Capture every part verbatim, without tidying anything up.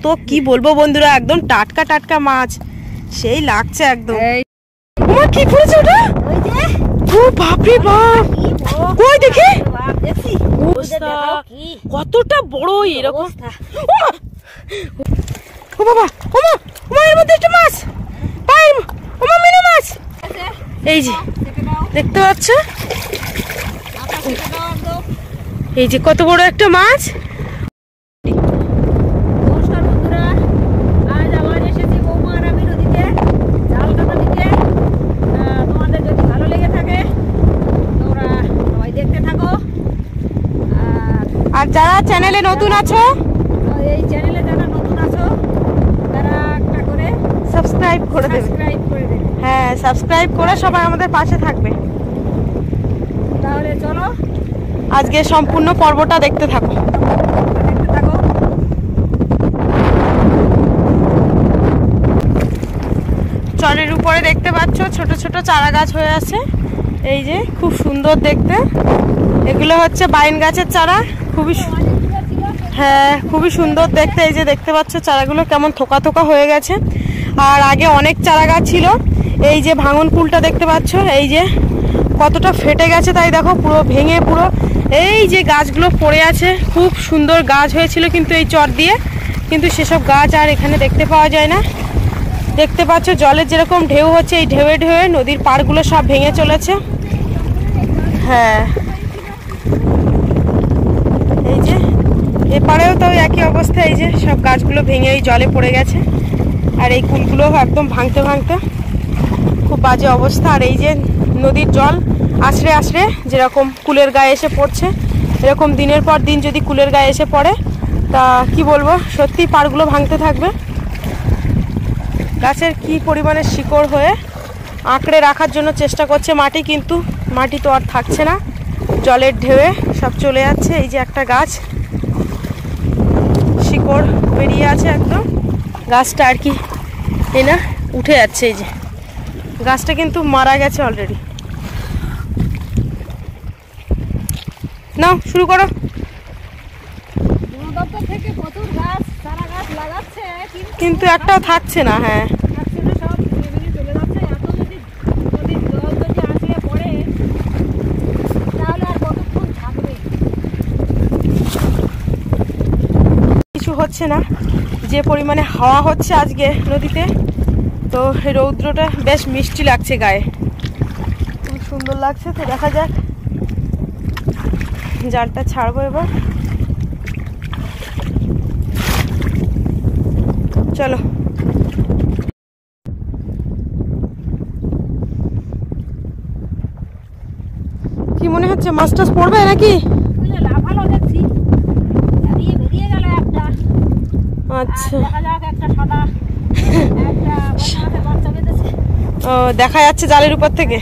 তো কি বলবো বন্ধুরা, একদম টাটকা টাটকা মাছ, সেই লাগছে একদম। ওমা কি পড়েছে ওটা? ও বাপ রে বাপ, কই দেখি কতটা বড় এরকম। ও বাবা, ওমা ওমা এর মধ্যে একটা মাছ, পায়ের ওমা মিনা মাছ। এই যে দেখতে পাচ্ছ, এই যে কত বড় একটা মাছ। আর যারা চ্যানেলে নতুন আছো, এই চ্যানেলে যারা নতুন আছো তারা একটা করে সাবস্ক্রাইব করে দেবে। সাবস্ক্রাইব করে দেবে। হ্যাঁ, সাবস্ক্রাইব করে সবাই আমাদের পাশে থাকবে। তাহলে চলো আজকে সম্পূর্ণ পর্বটা দেখতে থাকো। দেখতে থাকো। চরের উপরে দেখতে পাচ্ছ ছোট ছোট চারা গাছ হয়ে আছে, এই যে খুব সুন্দর দেখতে। এগুলো হচ্ছে বাইন গাছের চারা, খুবই হ্যাঁ খুবই সুন্দর দেখতে। এই যে দেখতে পাচ্ছ চারাগুলো কেমন থোকা থোকা হয়ে গেছে। আর আগে অনেক চারা গাছ ছিল। এই যে ভাঙন কুলটা দেখতে পাচ্ছ, এই যে কতটা ফেটে গেছে, তাই দেখো পুরো ভেঙে পুরো এই যে গাছগুলো পড়ে আছে। খুব সুন্দর গাছ হয়েছিল কিন্তু এই চর দিয়ে, কিন্তু সেসব গাছ আর এখানে দেখতে পাওয়া যায় না। দেখতে পাচ্ছ জলের যেরকম ঢেউ হচ্ছে, এই ঢেউয়ে ঢেউয়ে নদীর পাড়গুলো সব ভেঙে চলেছে। হ্যাঁ, এই যে এপারেও তো একই অবস্থা, এই যে সব গাছগুলো ভেঙে এই জলে পড়ে গেছে। আর এই কুলগুলো একদম ভাঙতে ভাঙতে খুব বাজে অবস্থা। আর এই যে নদীর জল আছড়ে আছড়ে যেরকম কুলের গায়ে এসে পড়ছে, এরকম দিনের পর দিন যদি কুলের গায়ে এসে পড়ে তা কি বলবো, সত্যি পাড়গুলো ভাঙতে থাকবে। গাছের কি পরিমাণে শিকড় হয়ে আঁকড়ে রাখার জন্য চেষ্টা করছে মাটি, কিন্তু মাটি তো আর থাকছে না, জলের ঢেউয়ে সব চলে যাচ্ছে। এই যে একটা গাছ শিকড় বেরিয়ে আছে একদম, গাছটা আর কি এই না উঠে যাচ্ছে। এই যে গাছটা কিন্তু মারা গেছে অলরেডি। নাও শুরু করো। কিন্তু একটাও থাকছে না। হ্যাঁ, কিছু হচ্ছে না, যে পরিমাণে হাওয়া হচ্ছে আজকে নদীতে, তো রৌদ্রটা বেশ মিষ্টি লাগছে গায়ে, খুব সুন্দর লাগছে। তো দেখা যাক, জালটা ছাড়বো এবার। চলো কি মনে হচ্ছে, মাছ টাছ পড়বে নাকি? আচ্ছা, ও দেখা যাচ্ছে জালের উপর থেকে।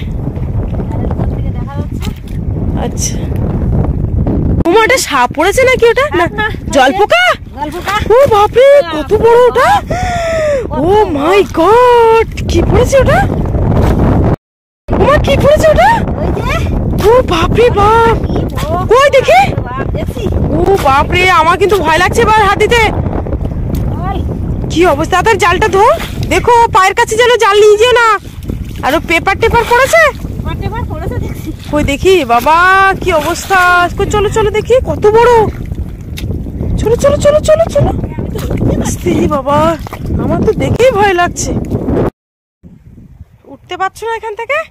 আচ্ছা, ওটা সাপ পড়েছে নাকি? ওটা না জল পোকা। ও বাপরে, কত বড় ওটা! ও মাই গড, কি পড়েছে ওটা? ওমা কি পড়েছে ওটা? ও বাপরে বাপ, কই দেখি। ও বাপরে, আমার কিন্তু ভয় লাগছে এবার হাত দিতে। কি অবস্থা, তার জালটা ধো, দেখো পায়ের কাছে যেন জাল নিয়ে যেও না। আর পেপার টেপার পড়েছে, কই দেখি। বাবা কি অবস্থা, চলো চলো দেখি কত বড়। চলো চলো চলো চলো চলো। বাবা আমার তো দেখেই ভয় লাগছে, উঠতে পারছো না এখান থেকে।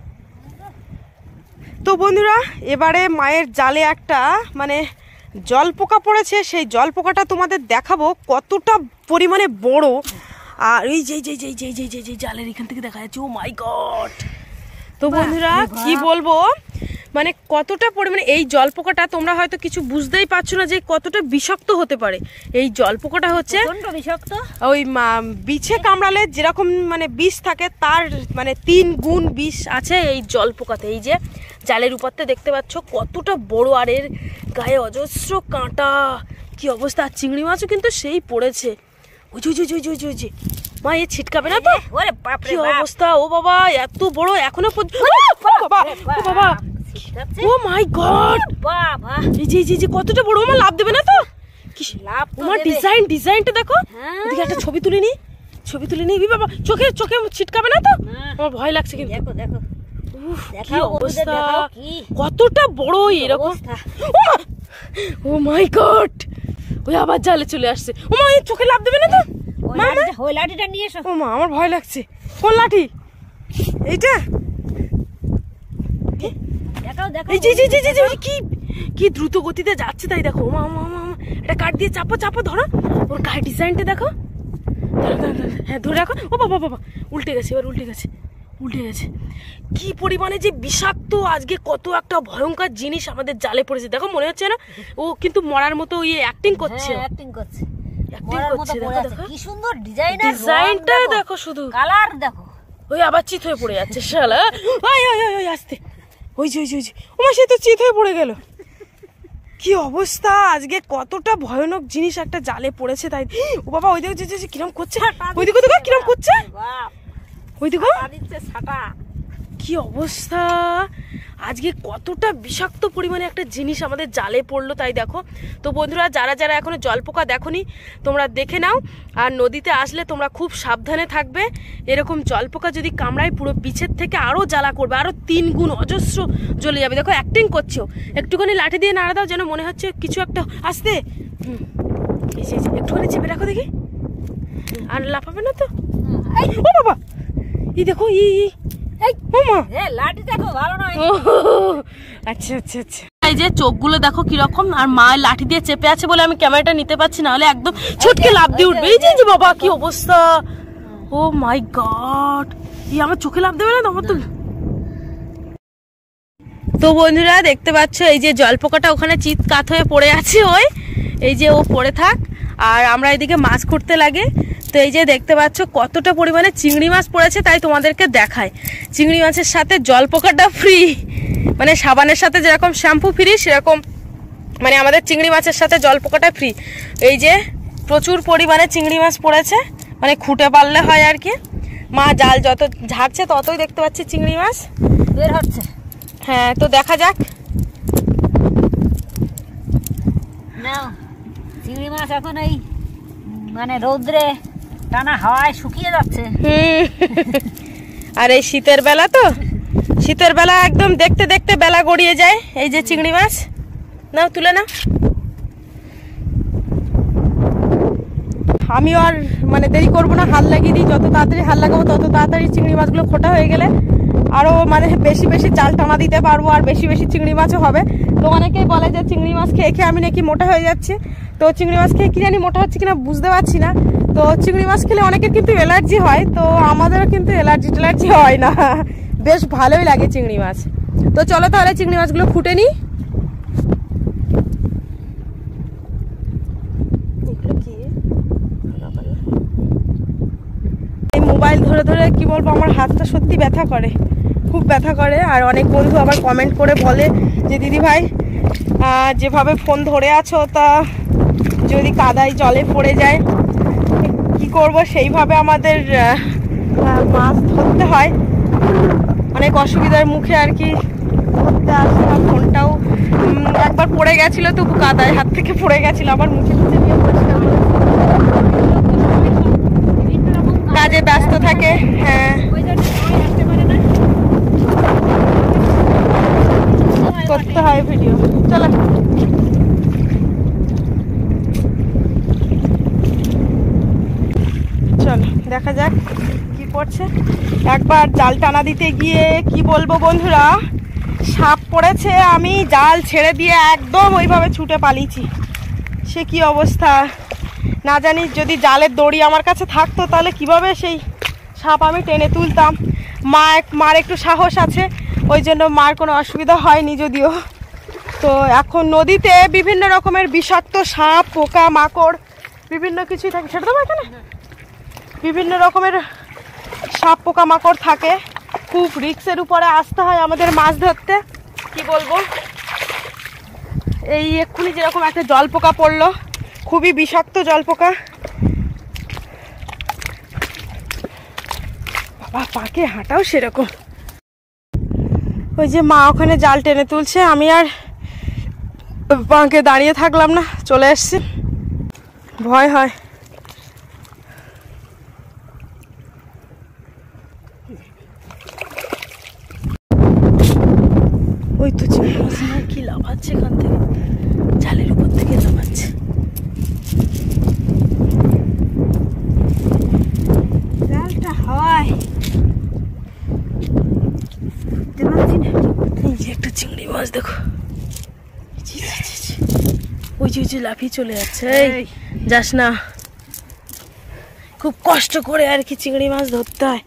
তো বন্ধুরা, এবারে মায়ের জালে একটা মানে জল পোকা পড়েছে, সেই জল পোকাটা তোমাদের দেখাবো কতটা পরিমাণে বড়। আর এই যে যে যে যে যে যে জালের এখান থেকে দেখা যাচ্ছে, ও মাই গড। তো বন্ধুরা কি বলবো, মানে কতটা পরিমাণে এই জল পোকাটা, তোমরা হয়তো কিছু বুঝতেই পারছো না যে কতটা বিষাক্ত হতে পারে। এই জল পোকাটা হচ্ছে বিষাক্ত, ওই বিছে কামড়ালে যেরকম মানে বিষ থাকে তার মানে তিন গুণ বিষ আছে এই জল পোকাতে। এই যে জালের উপরতে দেখতে পাচ্ছ কতটা বড়, আর এর গায়ে অজস্র কাঁটা, কি অবস্থা। আর চিংড়ি মাছও কিন্তু সেই পড়েছে। ওই যে ওই যে ওই যে মা, এ ছিটকাবে না তো? ওরে বাপ রে, কি অবস্থা। ও বাবা, এত বড় এখনো পর্যন্ত। বাবা, ও মাই গড, বাবা এই যে যে কতটা বড়, মা লাভ দেবে না তো? কি তোমার ডিজাইন ডিজাইনটা দেখো, এদিকে একটা ছবি তুলে নি, ছবি তুলে নি বাবা, চোখে চোখে ছিটকাবে না তো? আমার ভয় লাগছে কিন্তু। দেখো দেখো কি অবস্থা, কতটা বড় এরকম। ও মাই গড, ওই আবার জালে চলে আসছে। ও মা, এই চোখে লাফ দেবে না তো? ওই লাঠিটা নিয়ে এসো। ও মা, আমার ভয় লাগছে। কোন লাঠি? এইটা? দেখাও দেখো, এই যে যে যে যে কি কি দ্রুত গতিতে যাচ্ছে তাই দেখো। ও মা মা মা, এটা কাট দিয়ে চাপো চাপো, ধরো ওর গায়ে ডিজাইনটা দেখো। হ্যাঁ ধরে রাখো। ও বাবা বাবা, উল্টে গেছে, এবার উল্টে গেছে, উল্টে গেছে। কি পরিমাণে যে বিষাক্ত, আজকে কত একটা ভয়ঙ্কর জিনিস আমাদের জালে পড়েছে দেখো। মনে হচ্ছে না ও কিন্তু মরার মতো ইয়ে অ্যাক্টিং করছে, অ্যাক্টিং করছে, অ্যাক্টিং করছে। দেখো দেখো কি সুন্দর ডিজাইন, ডিজাইনটা দেখো, শুধু কালার দেখো। ওই আবার চিত হয়ে পড়ে যাচ্ছে শালা। ওই ওই ওই আস্তে, ওই যে ওই যে ওই যে ওমা, সে তো চিত হয়ে পড়ে গেল। কি অবস্থা, আজকে কতটা ভয়ানক জিনিস একটা জালে পড়েছে তাই। ও বাবা, ওই দেখো যে কিরম করছে, ওই দেখো দেখো কিরম করছে, ওই দেখো কি অবস্থা। আজকে কতটা বিষাক্ত পরিমাণে একটা জিনিস আমাদের জালে পড়লো তাই দেখো। তো বন্ধুরা, যারা যারা এখনো জলপোকা দেখোনি তোমরা দেখে নাও, আর নদীতে আসলে তোমরা খুব সাবধানে থাকবে। এরকম জলপোকা যদি কামড়ায় পুরো পিছের থেকে আরো জ্বালা করবে, আরো তিন গুণ অজস্র জ্বলে যাবে। দেখো অ্যাক্টিং করছো, একটুখানি লাঠি দিয়ে নাড়া দাও, যেন মনে হচ্ছে কিছু একটা আসতে। হুম, একটুখানি চেপে রাখো দেখি, আর লাফাবে না তো? ও বাবা, এই দেখো, ই আচ্ছা আচ্ছা আচ্ছা। এই যে চোখগুলো দেখো কিরকম, আর মা লাঠি দিয়ে চেপে আছে বলে আমি ক্যামেরাটা নিতে পারছি, না হলে একদম ছুটকে লাফ দিয়ে উঠবে। এই যে বাবা কি অবস্থা, ও মাই গড, এই আমার চোখে লাফ দেবে না তোমার তো। তো বন্ধুরা দেখতে পাচ্ছ, এই যে জলপোকাটা ওখানে চিৎকাত হয়ে পড়ে আছে, ওই এই যে ও পড়ে থাক, আর আমরা এদিকে মাছ খুঁড়তে লাগে। তো এই যে দেখতে পাচ্ছ কতটা পরিমাণে চিংড়ি মাছ পড়েছে, তাই তোমাদেরকে দেখায়। চিংড়ি মাছের সাথে জলপোকাটা ফ্রি, মানে সাবানের সাথে যেরকম শ্যাম্পু ফ্রি, সেরকম মানে আমাদের চিংড়ি মাছের সাথে জলপোকাটা ফ্রি। এই যে প্রচুর পরিমাণে চিংড়ি মাছ পড়েছে, মানে খুঁটে পারলে হয় আর কি। মা জাল যত ঝাড়ছে ততই দেখতে পাচ্ছি চিংড়ি মাছ বের হচ্ছে। হ্যাঁ, তো দেখা যাক। নাও চিংড়ি মাছ এখন এই মানে রৌদ্রে টানা হাওয়ায় শুকিয়ে যাচ্ছে। আর এই শীতের বেলা, তো শীতের বেলা একদম দেখতে দেখতে বেলা গড়িয়ে যায়। এই যে চিংড়ি মাছ, নাও তুলে নাও। আমিও আর মানে দেরি করবো না, হাল লাগিয়ে দিই। যত তাড়াতাড়ি হাল লাগাবো তত তাড়াতাড়ি চিংড়ি মাছগুলো খোটা হয়ে গেলে আরো মানে বেশি বেশি জাল টানা দিতে পারবো, আর বেশি বেশি চিংড়ি মাছও হবে। তো অনেকেই বলে যে চিংড়ি মাছ খেয়ে খেয়ে আমি নাকি মোটা হয়ে যাচ্ছি। তো চিংড়ি মাছ খেয়ে কি জানি মোটা হচ্ছে কিনা বুঝতে পারছি না। তো চিংড়ি মাছ খেলে অনেকের কিন্তু অ্যালার্জি হয়, তো আমাদেরও কিন্তু অ্যালার্জি ট্যালার্জি হয় না, বেশ ভালোই লাগে চিংড়ি মাছ। তো চলো তাহলে চিংড়ি মাছগুলো খুঁটে নিই। এই মোবাইল ধরে ধরে কি বলবো, আমার হাতটা সত্যি ব্যথা করে, খুব ব্যথা করে। আর অনেক বন্ধু আবার কমেন্ট করে বলে যে দিদি ভাই যেভাবে ফোন ধরে আছো, তা যদি কাদায় জলে পড়ে যায় কি করব, সেইভাবে আমাদের মাছ ধরতে হয়। অনেক অসুবিধার মুখে আর কি ধরতে আসে। আর ফোনটাও একবার পড়ে গেছিল, তবু কাদায় হাত থেকে পড়ে গেছিল, আবার মুছে মুছে নিয়ে পরিষ্কার করে। কাজে ব্যস্ত থাকে। হ্যাঁ, করতে হয় ভিডিও। চলো চলো দেখা যাক কি করছে। একবার জাল টানা দিতে গিয়ে কি বলবো বন্ধুরা, সাপ পড়েছে। আমি জাল ছেড়ে দিয়ে একদম ওইভাবে ছুটে পালিয়েছি, সে কি অবস্থা। না জানি যদি জালের দড়ি আমার কাছে থাকতো তাহলে কিভাবে সেই সাপ আমি টেনে তুলতাম। মা মার একটু সাহস আছে, ওই জন্য মার কোনো অসুবিধা হয়নি যদিও। তো এখন নদীতে বিভিন্ন রকমের বিষাক্ত সাপ, পোকা মাকড় বিভিন্ন কিছুই থাকে। সেটা তো এখানে বিভিন্ন রকমের সাপ পোকা মাকড় থাকে, খুব রিস্কের উপরে আসতে হয় আমাদের মাছ ধরতে। কি বলবো, এই এক্ষুনি যেরকম একটা জলপোকা পড়লো, খুবই বিষাক্ত জলপোকা। বাবা, পাকে হাঁটাও সেরকম। ওই যে মা ওখানে জাল টেনে তুলছে, আমি আর পাকে দাঁড়িয়ে থাকলাম না, চলে এসছি। ভয় হয়। ওই তো কি লাফাচ্ছে এখান থেকে, জালের উপর থেকে লাফাচ্ছে। জালটা হয় এই যে একটা চিংড়ি মাছ দেখো, ওই যে ওই যে লাফিয়ে চলে যাচ্ছে। এই যাস না, খুব কষ্ট করে আর কি চিংড়ি মাছ ধরতে হয়।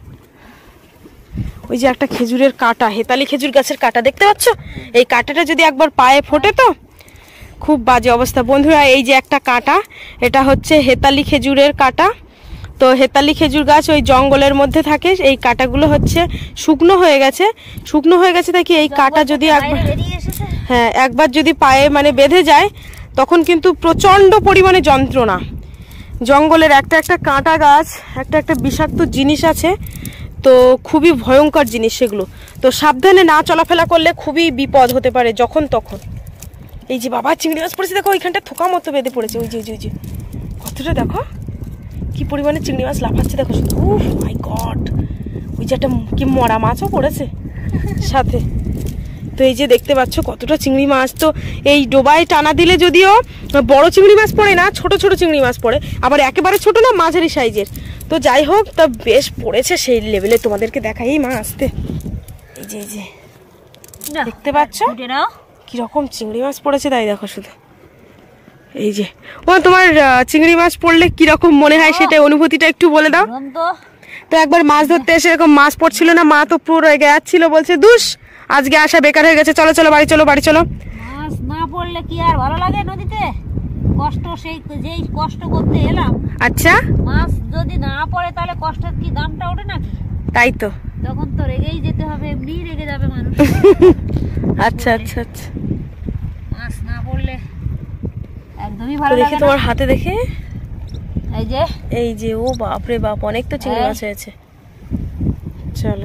ওই যে একটা খেজুরের কাঁটা, হেতালি খেজুর গাছের কাঁটা দেখতে পাচ্ছ, এই কাঁটাটা যদি একবার পায়ে ফোটে তো খুব বাজে অবস্থা। বন্ধুরা এই যে একটা কাঁটা, এটা হচ্ছে হেতালি খেজুরের কাঁটা। তো হেতালি খেজুর গাছ ওই জঙ্গলের মধ্যে থাকে, এই কাঁটাগুলো হচ্ছে শুকনো হয়ে গেছে, শুকনো হয়ে গেছে দেখি এই কাঁটা যদি একবার, হ্যাঁ একবার যদি পায়ে মানে বেঁধে যায় তখন কিন্তু প্রচণ্ড পরিমাণে যন্ত্রণা। জঙ্গলের একটা একটা কাঁটা গাছ, একটা একটা বিষাক্ত জিনিস আছে, তো খুবই ভয়ঙ্কর জিনিস সেগুলো। তো সাবধানে না চলাফেরা করলে খুবই বিপদ হতে পারে যখন তখন। এই যে বাবা চিংড়ি মাছ পড়েছে দেখো, ওইখানটা থোকা মতো বেঁধে পড়েছে, ওই যে ওই যে কতটা দেখো কি পরিমাণে চিংড়ি মাছ লাফাচ্ছে দেখো শুধু। উফ মাই গড, ওই যে একটা কি মরা মাছও পড়েছে সাথে। তো এই যে দেখতে পাচ্ছ কতটা চিংড়ি মাছ। তো এই ডোবায় টানা দিলে যদিও বড় চিংড়ি মাছ পড়ে না, ছোট ছোট চিংড়ি মাছ পড়ে, আবার একেবারে ছোট না মাঝারি সাইজের। তো যাই হোক, তা বেশ পড়েছে সেই লেভেলে, তোমাদেরকে দেখাই এই মা আসতে। এই যে এই যে দেখতে পাচ্ছ কিরকম চিংড়ি মাছ পড়েছে, তাই দেখো শুধু। এই যে ও তোমার চিংড়ি মাছ পড়লে কিরকম মনে হয় সেটা অনুভূতিটা একটু বলে দাও তো। একবার মাছ ধরতে এসে এরকম মাছ পড়ছিল না, মা তো পুরো রেগে যাচ্ছিল, বলছে দুষ আজকে আসা বেকার হয়ে গেছে, চলো চলো বাড়ি চলো বাড়ি চলো। মাছ না পড়লে কি আর ভালো লাগে নদীতে? কষ্ট সেই যেই কষ্ট করতে এলাম, আচ্ছা মাছ যদি না পড়ে তাহলে কষ্টের কি দামটা ওঠে নাকি? তাই তো, তখন তো রেগেই যেতে হবে, এমনি রেগে যাবে মানুষ। আচ্ছা আচ্ছা আচ্ছা, মাছ না পড়লে একদমই ভালো লাগে না। তোমার হাতে দেখে এই যে এই যে ও বাপ রে বাপ, অনেক তো চিংড়ি মাছ হয়েছে। চলো,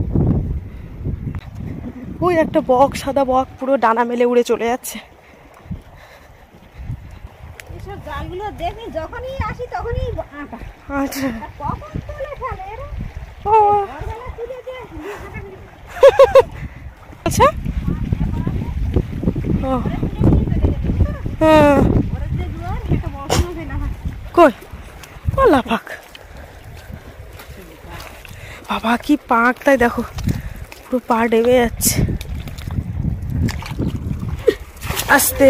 ওই একটা বক, সাদা বক পুরো ডানা মেলে উড়ে চলে যাচ্ছে। এসব জালগুলো দেখি যখনই আসি তখনই আটা। আচ্ছা কখন তুলে ফেলে এরা? ও আচ্ছা ও হ্যাঁ কই ও লাফাক বাবা কি পাক, তাই দেখো পুরো পা ডেবে যাচ্ছে। আস্তে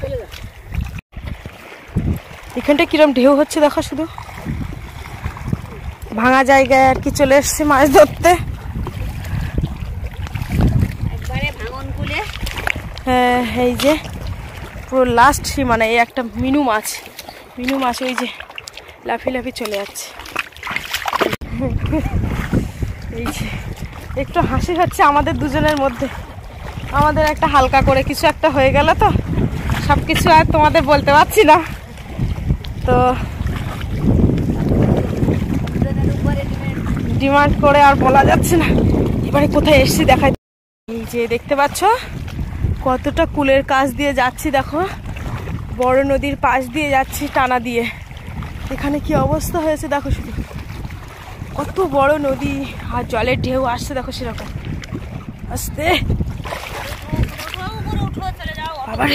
এখানটা কিরম ঢেউ হচ্ছে দেখো শুধু, ভাঙা জায়গায় আর কি চলে এসছে মাছ ধরতে। হ্যাঁ এই যে পুরো লাস্ট সীমানা, এই একটা মিনু মাছ, মিনু মাছ ওই যে লাফি লাফি চলে যাচ্ছে। এই যে একটু হাসি হচ্ছে আমাদের দুজনের মধ্যে, আমাদের একটা হালকা করে কিছু একটা হয়ে গেল, তো সব কিছু আর তোমাদের বলতে পারছি না, তো ডিমান্ড করে আর বলা যাচ্ছে না। এবারে কোথায় এসছি দেখাই। এই যে দেখতে পাচ্ছ কতটা কুলের কাছ দিয়ে যাচ্ছি, দেখো বড় নদীর পাশ দিয়ে যাচ্ছি টানা দিয়ে। এখানে কি অবস্থা হয়েছে দেখো শুধু, কত বড় নদী আর জলের ঢেউ আসছে দেখো সেরকম আস্তে। বাবারে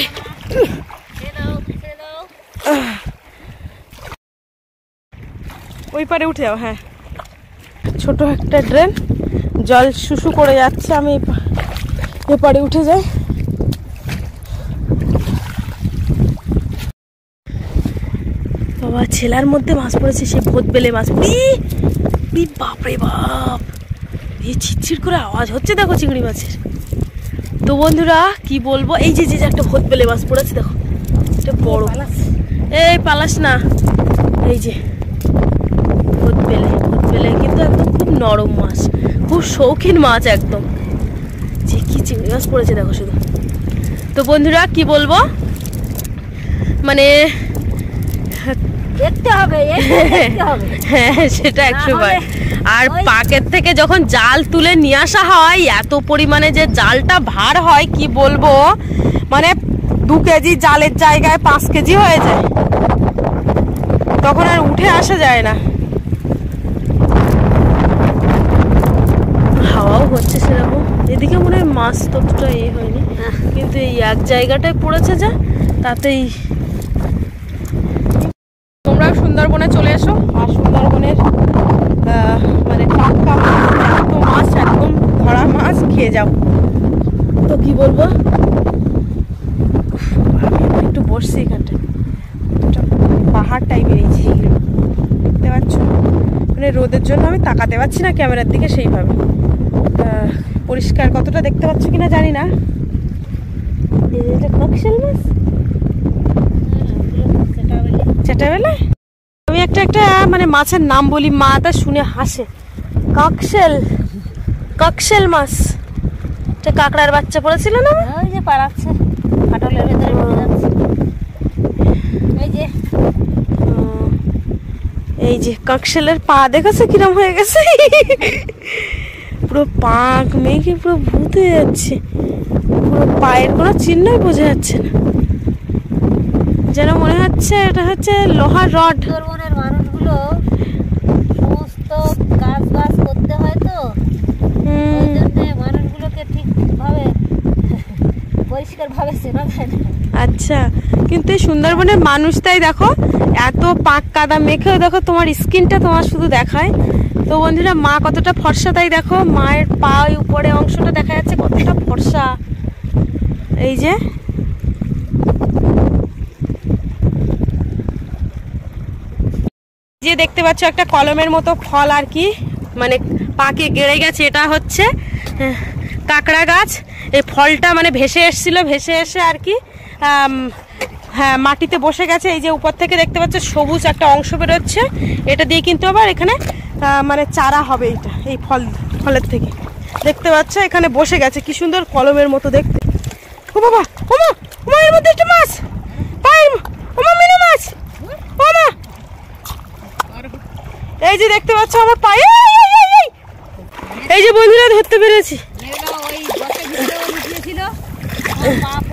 ওই পারে উঠে যাও, হ্যাঁ ছোট একটা ড্রেন, জল শুশু করে যাচ্ছে, আমি এপারে উঠে যাই। বাবা ছেলার মধ্যে মাছ পড়েছে, সে ভোত বেলে মাছ, বাপরে বাপ এই ছিটছিট করে আওয়াজ হচ্ছে দেখো চিংড়ি মাছের। তো বন্ধুরা কি বলবো, এই যে যে একটা ভোত বেলে মাছ পড়েছে দেখো, এটা বড়, এই পালাস না, এই যে ভোত বেলে, ভোত বেলে কিন্তু একদম খুব নরম মাছ, খুব শৌখিন মাছ একদম। যে কি চিংড়ি মাছ পড়েছে দেখো শুধু। তো বন্ধুরা কি বলবো, মানে দেখতে হবে, হ্যাঁ সেটা একশো বার। আর পাকের থেকে যখন জাল তুলে নিয়ে আসা হয়, এত পরিমাণে যে জালটা ভার হয় কি বলবো, মানে দু কেজি জালের জায়গায় পাঁচ কেজি হয়ে যায়। তখন আর উঠে আসা যায় না। হাওয়াও হচ্ছে সেরকম। এদিকে মনে হয় মাছ ততটা এ হয়নি, কিন্তু এই এক জায়গাটায় পড়েছে যা, তাতেই। তোমরাও সুন্দরবনে চলে এসো, আর সুন্দরবনের মানে টাটকা এত মাছ, একদম ধরা মাছ খেয়ে যাও। তো কি বলবো, একটু বসছি এখানটা, পাহাড় টাইপের এই দেখতে পাচ্ছ, মানে রোদের জন্য আমি তাকাতে পারছি না ক্যামেরার দিকে সেইভাবে। পরিষ্কার কতটা দেখতে পাচ্ছ কিনা জানি না। চেটাবেলায় আমি একটা একটা মানে মাছের নাম বলি, মা তা শুনে হাসে। কাকশেল, কাকশেল মাছ, এটা কাঁকড়ার বাচ্চা পড়েছিল না? ওই যে পাড়াচ্ছে, ফাটলের ভেতরে পড়ে যাচ্ছে। এই যে এই যে কাকশেলের পা দেখেছো কিরম হয়ে গেছে, পুরো পাক মেঘে পুরো ভূত হয়ে যাচ্ছে, পুরো পায়ের কোনো চিহ্নই বোঝা যাচ্ছে না, যেন মনে হচ্ছে এটা হচ্ছে লোহার রড। সুন্দরবনের মানুষগুলো সমস্ত কাজ বাজ করতে হয় তো, ওই জন্য মানুষগুলোকে ঠিকভাবে পরিষ্কার ভাবে চেনা যায় না। আচ্ছা, কিন্তু এই সুন্দরবনের মানুষটাই দেখো এত পাক কাদা মেখেও দেখো তোমার স্কিনটা তোমার শুধু দেখায়। তো বন্ধুরা, মা কতটা ফর্সা তাই দেখো, মায়ের পা উপরে অংশটা দেখা যাচ্ছে কতটা ফর্সা। এই যে যে দেখতে পাচ্ছ একটা কলমের মতো ফল আর কি, মানে পাকে গেড়ে গেছে, এটা হচ্ছে কাঁকড়া গাছ। এই ফলটা মানে ভেসে এসছিল, ভেসে এসে আর কি হ্যাঁ মাটিতে বসে গেছে। এই যে উপর থেকে দেখতে পাচ্ছ সবুজ একটা অংশ বেরোচ্ছে, এটা দিয়ে কিন্তু আবার এখানে মানে চারা হবে। এটা এই ফল ফলের থেকে দেখতে পাচ্ছ এখানে বসে গেছে, কি সুন্দর কলমের মতো দেখতে। ও বাবা, ওমা ওমা, এর মধ্যে একটা মাছ, পায়ের ওমা মিনি মাছ, ওমা এই যে দেখতে পাচ্ছ আমার পায়ে, এই যে বন্ধুরা ধরতে পেরেছি। ওই